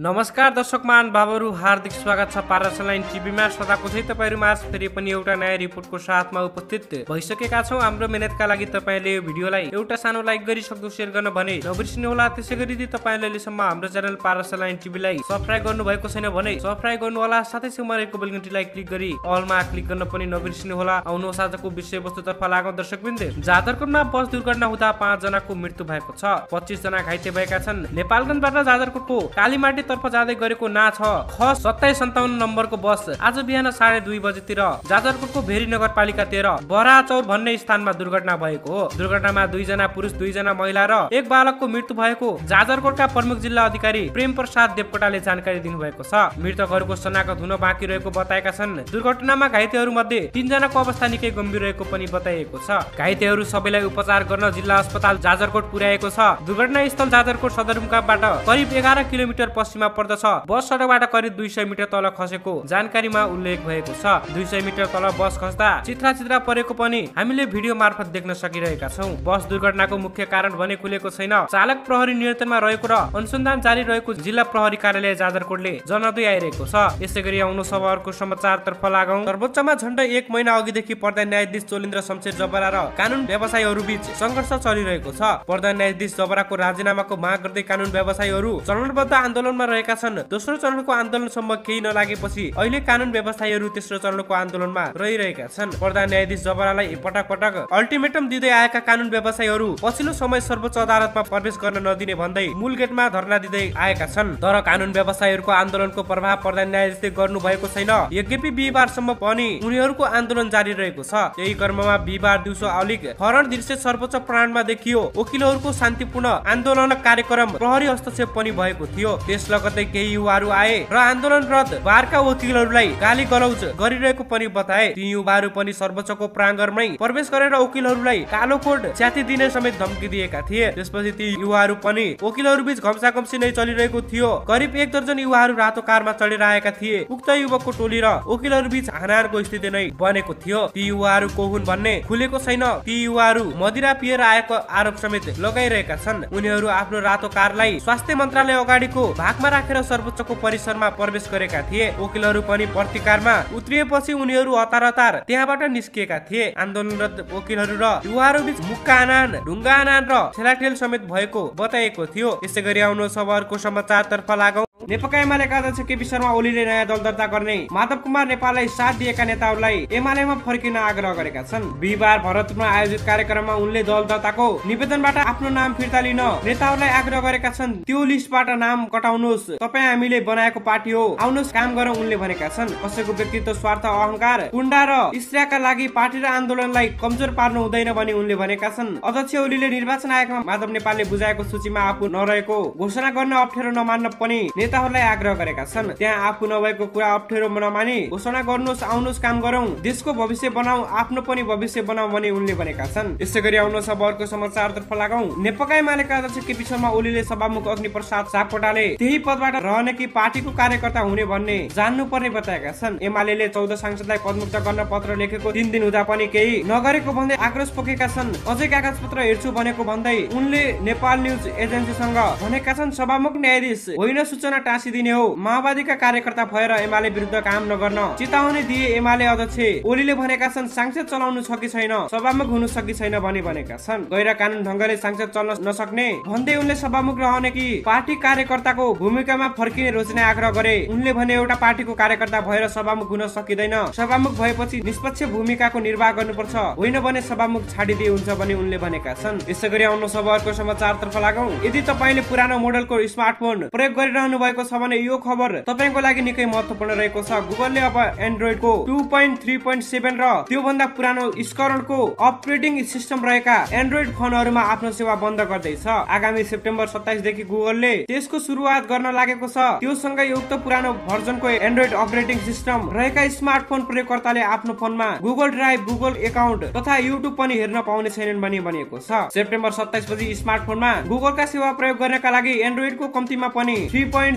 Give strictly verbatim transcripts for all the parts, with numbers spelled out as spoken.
नमस्कार दर्शक महानुभावहरू, हार्दिक स्वागत छ पारस लाइन टिभीमा। सदाको चाहिँ तपाईँहरूमा आज फेरि पनि एउटा नयाँ रिपोर्टको साथमा उपस्थित भइसकेका छौँ। हाम्रो मेहनतका लागि तपाईँले यो भिडियोलाई एउटा सानो लाइक गरी सक्दो सेयर गर्न भने नबिर्सिनु होला। त्यसै गरी यदि तपाईँले अहिलेसम्म हाम्रो च्यानल पारस लाइन टिभीलाई सब्स्क्राइब गर्नु भएको छैन भने सब्स्क्राइब गर्नु होला। साथै छेउमा रहेको बेल घण्टीलाई क्लिक गरी अलमा क्लिक गर्न पनि नबिर्सिनु होला। आउनुहोस् आजको विषयवस्तुतर्फ लागौँ दर्शकवृन्द। जाजरकोटमा बस दुर्घटना हुँदा पाँच जनाको मृत्यु भएको छ, पच्चीस जना घाइते भएका छन्। नेपालगञ्जबाट जाजरकोटको कालीमाटी तर्फ जाँदै गरेको ना छ ख सत्ताइस सन्ताउन्न नम्बरको बस आज बिहान साढे दुई बजेतिर जाजरकोटको भेरी नगरपालिका तेह्र बराचौर भन्ने स्थानमा दुर्घटना भएको हो। दुर्घटनामा दुईजना पुरुष दुईजना महिला र एक बालकको मृत्यु भएको जाजरकोटका प्रमुख जिल्ला अधिकारी प्रेम प्रसाद देवकोटाले जानकारी दिनुभएको छ। मृतकहरूको शनाख्त हुन बाँकी रहेको बताएका छन्। दुर्घटनामा घाइतेहरू मध्ये तीनजनाको अवस्था निकै गम्भीर रहेको पनि बताइएको छ। घाइतेहरू सबैलाई उपचार गर्न जिल्ला अस्पताल जाजरकोट पुर्याएको छ। दुर्घटना स्थल जाजरकोट सदरमुकामबाट करिब एघार किलोमिटर पश्चिममा पर्दछ। बस सडकबाट करिब दुई सय मिटर तल खसेको जानकारीमा उल्लेख भएको छ। दुई सय मिटर तल बस खस्दा चित्रा चित्रा परेको पनि हामीले भिडियो मार्फत देख्न सकिरहेका छौँ। बस दुर्घटनाको मुख्य कारण भने खुलेको छैन। चालक प्रहरी नियन्त्रणमा रहेको र अनुसन्धान जारी रहेको जिल्ला प्रहरी कार्यालय जाजरकोटले जनाउँदै आइरहेको छ। यसै गरी आउनु सब अर्को समाचारतर्फ लागौँ। सर्वोच्चमा झण्डै एक महिना अघिदेखि प्रधान न्यायाधीश चोलेन्द्र शमशेर जबरा र कानून व्यवसायीहरू बीच संघर्ष चलिरहेको छ। प्रधान न्यायाधीश जबराको राजीनामाको माग गर्दै कानून व्यवसायीहरू चरणबद्ध आन्दोलनमा रहेका छन्। दोस्रो चरणको आन्दोलनसम्म केही नलागेपछि अहिले कानून व्यवसायीहरू तेस्रो चरणको आन्दोलनमा रहिरहेका छन्। प्रधान न्यायाधीश जबरालाई पटक पटक अल्टिमेटम दिँदै आएका कानून व्यवसायीहरू पछिल्लो समय सर्वोच्च अदालतमा प्रवेश गर्न नदिने भन्दै मूल गेटमा धरना दिँदै आएका छन्। तर कानून व्यवसायीहरूको आन्दोलनको प्रभाव प्रधान न्यायाधीशले गर्नु भएको छैन। यद्यपि बिहिबारसम्म पनि उनीहरूको आन्दोलन जारी रहेको छ। यही क्रममा बिहिबार दिउँसो अलिक हरण दृश्य सर्वोच्च प्राणमा देखियो। वकिलहरूको शान्तिपूर्ण आन्दोलन कार्यक्रम प्रहरी हस्तक्षेप पनि भएको थियो। त्यस लगत्तै केही युवाहरू आए र आन्दोलनरत बारका वकिलहरूलाई गाली गलौज गरिरहेको पनि बताए। ती युवाहरू पनि सर्वोच्चको प्राङ्गणमै प्रवेश गरेर वकिलहरूलाई कालो कोड च्याति दिने समेत धम्की दिएका थिए। त्यसपछि ती युवाहरू पनि वकिलहरू बीच घम्साघम्सी नै चलिरहेको थियो। करिब एक दर्जन युवाहरू रातो कारमा चढेर आएका थिए। उक्त युवकको टोली र वकिलहरू बीच हानाहानको स्थिति नै बनेको थियो। ती युवाहरू को हुन् भन्ने खुलेको छैन। ती युवाहरू मदिरा पिएर आएको आरोप समेत लगाइरहेका छन्। उनीहरू आफ्नो रातो कारलाई स्वास्थ्य मन्त्रालय अगाडिको भागमा राखेर सर्वोच्चको परिसरमा प्रवेश गरेका थिए। वकिलहरू पनि प्रतिकारमा उत्रिएपछि उनीहरू हतार हतार त्यहाँबाट निस्किएका थिए। आन्दोलनरत वकिलहरू र युवाहरू बीच मुक्का आनान ढुङ्गा आनान र ठेलाठेल समेत भएको बताएको थियो। यसै गरी आउनु सबरको समाचारतर्फ लागौँ। नेकपा एमालेका अध्यक्ष केपी शर्मा ओलीले नयाँ दल दर्ता गर्ने माधव कुमार नेपाललाई साथ दिएका नेताहरूलाई एमालेमा फर्किन आग्रह गरेका छन्। बिहिबार भरतपुरमा आयोजित कार्यक्रममा उनले दल दर्ताको निवेदनबाट आफ्नो नाम फिर्ता लिन नेताहरूलाई आग्रह गरेका छन्। त्यो लिस्टबाट नाम कटाउनुहोस्, तपाईँ हामीले बनाएको पार्टी हो, आउनुहोस् काम गरौँ उनले भनेका छन्। कसैको व्यक्तित्व स्वार्थ अहंकार कुण्डा र इस्त्याका लागि पार्टी र आन्दोलनलाई कमजोर पार्नु हुँदैन भनी उनले भनेका छन्। अध्यक्ष ओलीले निर्वाचन आयोगमा माधव नेपालले बुझाएको सूचीमा आफू नरहेको घोषणा गर्न अप्ठ्यारो नमान्न पनि नेताहरूलाई आग्रह गरेका छन्। त्यहाँ आफू नभएको कुरा अप्ठ्यारो नमानी घोषणा गर्नुहोस्, आउनुहोस् काम गरौँ, देशको भविष्य बनाऊ, आफ्नो पनि भविष्य बनाऊ भनी उनले भनेका छन्। यसै गरी आउनुहोस् अब अर्को समाचारतर्फ लागौँ। नेकपा एमालेका अध्यक्ष केपी शर्मा ओलीले सभामुख अग्निप्रसाद सापकोटाले त्यही पदबाट रहने कि पार्टीको कार्यकर्ता हुने भन्ने जान्नु पर्ने बताएका छन्। एमालेले चौध सांसदलाई पदमुक्त गर्न पत्र लेखेको तीन दिन हुँदा पनि केही नगरेको भन्दै आक्रोश पोखेका छन्। अझै कागज पत्र हेर्छु भनेको भन्दै उनले नेपाल न्युज एजेन्सीसँग भनेका छन् सभामुख न्यायाधीश होइन सूचना टाँसिदिने हो। माओवादीका कार्यकर्ता भएर एमाले विरुद्ध काम नगर्न चेतावनी दिए एमाले अध्यक्ष ओलीले भनेका छन् सांसद चलाउनु छ कि छैन, सभामुख हुनु छ कि छैन भनी भनेका छन्। गैर कानून ढंगले सांसद चल्न नसक्ने भन्दै उनले सभामुख रहने कि पार्टी कार्यकर्ताको भूमिकामा फर्किने रोज्ने आग्रह गरे। उनले भने एउटा पार्टीको कार्यकर्ता भएर सभामुख हुन सकिँदैन, सभामुख भएपछि निष्पक्ष भूमिकाको निर्वाह गर्नुपर्छ, होइन भने सभामुख छाडिदिए हुन्छ भनी उनले भनेका छन्। यसै गरी आउनु सब अर्को समाचारतर्फ लागौँ। यदि तपाईँले पुरानो मोडलको स्मार्टफोन प्रयोग गरिरहनु भएको छ भने यो खबर तपाईको लागि निकै महत्त्वपूर्ण रहेको छ। गुगलले अब एन्ड्रोइडको two point three point seven र त्यो भन्दा पुरानो संस्करणको अपरेटिङ सिस्टम रहेका एन्ड्रोइड फोनहरूमा आफ्नो सेवा बन्द गर्दैछ। आगामी सेप्टेम्बर सत्ताइस देखि गुगलले त्यसको सुरुवात गर्न लागेको छ। त्यो सँगै उक्त पुरानो भर्जनको एन्ड्रोइड अपरेटिङ सिस्टम रहेका स्मार्टफोन प्रयोगकर्ताले आफ्नो फोनमा गुगल ड्राइभ, गुगल एकाउन्ट तथा युट्युब पनि हेर्न पाउने छैनन् भनी भनिएको छ। सेप्टेम्बर सत्ताइस पछि स्मार्टफोनमा गुगलका सेवा प्रयोग गर्नका लागि एन्ड्रोइडको कम्तीमा पनि थ्री पोइन्ट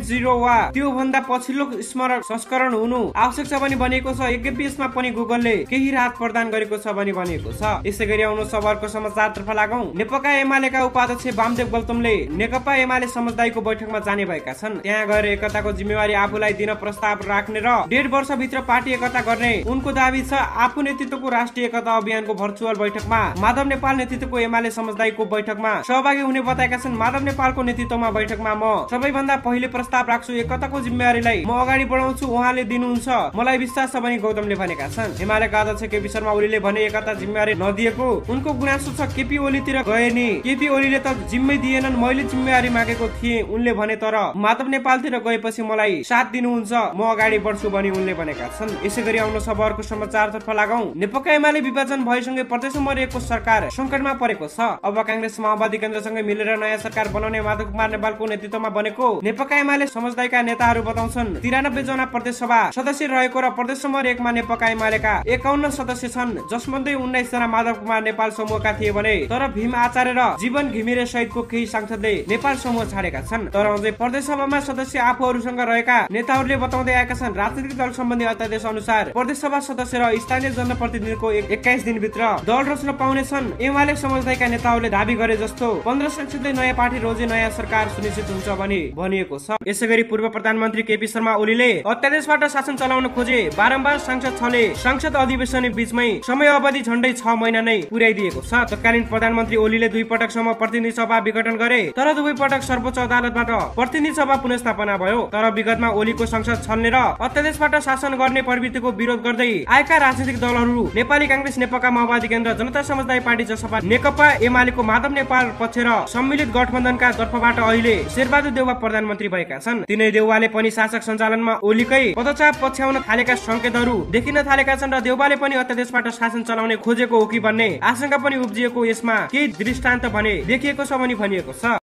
जिरो वा त्यो भन्दा पछिल्लो स्मरण संस्करण हुनु आवश्यक छ भनी भनिएको छ। यद्यपि यसमा पनि गुगलले केही राहत प्रदान गरेको छ भनी भनिएको छ। यसै गरी आउनु सबरको समाचारतर्फ लागौं। नेकपा एमालेका उपाध्यक्ष वामदेव गौतमले नेकपा एमाले समझदारीको बैठकमा जाने भएका छन्। त्यहाँ गएर एकताको जिम्मेवारी आफूलाई दिन प्रस्ताव राख्ने र डेढ वर्षभित्र पार्टी एकता गर्ने उनको दाबी छ। आफू नेतृत्वको राष्ट्रिय एकता अभियानको भर्चुअल बैठकमा माधव नेपाल नेतृत्वको एमाले समझदारीको बैठकमा सहभागी हुने बताएका छन्। माधव नेपालको नेतृत्वमा बैठकमा म सबैभन्दा पहिले प्रस्ताव राख्छु, एकताको जिम्मेवारीलाई म अगाडि बढाउँछु, उहाँले दिनुहुन्छ, मलाई विश्वास छ भनी गौतमले भनेका छन्। एमालेका अध्यक्ष केपी शर्मा ओलीले भने एकता जिम्मेवारी नदिएको उनको गुनासो छ। केपी ओलीतिर गए नि, केपी ओलीले त जिम्मै दिएनन्, मैले जिम्मेवारी मागेको थिएँ उनले भने, तर माधव नेपालतिर गएपछि मलाई साथ दिनुहुन्छ, म अगाडि बढ्छु भनी उनले भनेका छन्। यसै गरी आउनु सबरको समाचारतर्फ लागौं। नेकपा एमाले विभाजन भएसँगै प्रदेश नम्बर एकको सरकार संकटमा परेको छ। अब कांग्रेस माओवादी केन्द्रसँगै मिलेर नयाँ सरकार बनाउने माधव कुमार नेपालको नेतृत्वमा बनेको नेकपा एमाले समझदारीका नेताहरू बताउँछन्। तिरानब्बे जना प्रदेश सभा सदस्य रहेको र प्रदेश नम्बर एकमा नेकपा एमालेका एकाउन्न सदस्य छन्, जसमध्ये उन्नाइस जना माधव कुमार नेपाल समूहका थिए भने तर भीम आचार्य र जीवन घिमिरे सहितको केही सांसदले नेपाल समूह छाडेका छन्। तर अझै प्रदेश सभामा सदस्य आफूहरूसँग रहेका नेताहरूले बताउँदै आएका छन्। राजनीतिक दल सम्बन्धी अध्यादेश अनुसार प्रदेश सभा सदस्य र स्थानीय जनप्रतिनिधिको एक्काइस दिनभित्र दल रच्न पाउनेछन्। एमाले समझदारीका नेताहरूले दाबी गरे जस्तो पन्ध्र संसदले नयाँ पार्टी रोजे नयाँ सरकार सुनिश्चित हुन्छ भनी भनिएको छ। यसै गरी पूर्व प्रधानमन्त्री केपी शर्मा ओलीले अध्यादेशबाट शासन चलाउन खोजे। बारम्बार सांसद छले संसद अधिवेशन बीचमै समय अवधि झण्डै छ महिना नै पुर्याइदिएको छ। तत्कालीन प्रधानमन्त्री ओलीले दुई पटकसम्म प्रतिनिधि सभा विघटन गरे, तर दुवै पटक सर्वोच्च अदालतबाट प्रतिनिधि सभा पुनर्स्थापना भयो। तर विगतमा ओलीको संसद छल्ने र अध्यादेशबाट शासन गर्ने प्रवृत्तिको विरोध गर्दै आएका राजनीतिक दलहरू नेपाली कांग्रेस, नेकपा माओवादी केन्द्र, जनता समझदारी पार्टी जसपा, नेकपा एमालेको माधव नेपाल पक्ष र सम्मिलित गठबन्धनका तर्फबाट अहिले शेरबहादुर देउवा प्रधानमन्त्री भएका छन्। तिनै देउवाले पनि शासक सञ्चालनमा ओलीकै पदचाप पछ्याउन थालेका संकेतहरू देखिन थालेका छन् र देउवाले पनि अध्यादेशबाट शासन चलाउने खोजेको हो कि भन्ने आशंका पनि उब्जिएको यसमा केही दृष्टान्त भने देखिएको छ भनी भनिएको छ।